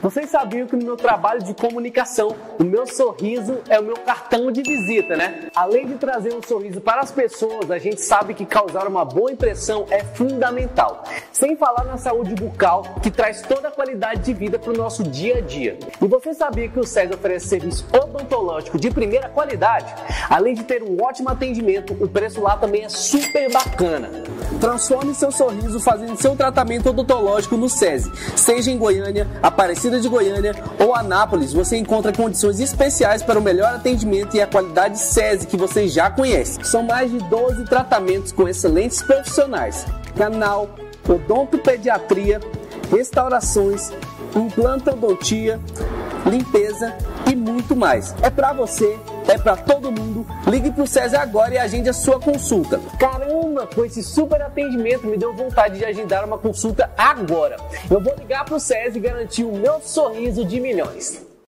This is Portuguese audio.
Vocês sabiam que no meu trabalho de comunicação, o meu sorriso é o meu cartão de visita, né? Além de trazer um sorriso para as pessoas, a gente sabe que causar uma boa impressão é fundamental. Sem falar na saúde bucal, que traz toda a qualidade de vida para o nosso dia a dia. E você sabia que o SESI oferece serviço odontológico de primeira qualidade? Além de ter um ótimo atendimento, o preço lá também é super bacana. Transforme seu sorriso fazendo seu tratamento odontológico no SESI. Seja em Goiânia, Aparecida de Goiânia ou Anápolis, você encontra condições especiais para o melhor atendimento e a qualidade SESI que você já conhece. São mais de 12 tratamentos com excelentes profissionais: canal, odontopediatria, restaurações, implantodontia, limpeza e muito mais. É pra você, é pra todo mundo. Ligue pro SESI agora e agende a sua consulta. Caramba, com esse super atendimento me deu vontade de agendar uma consulta agora. Eu vou ligar pro SESI e garantir o meu sorriso de milhões.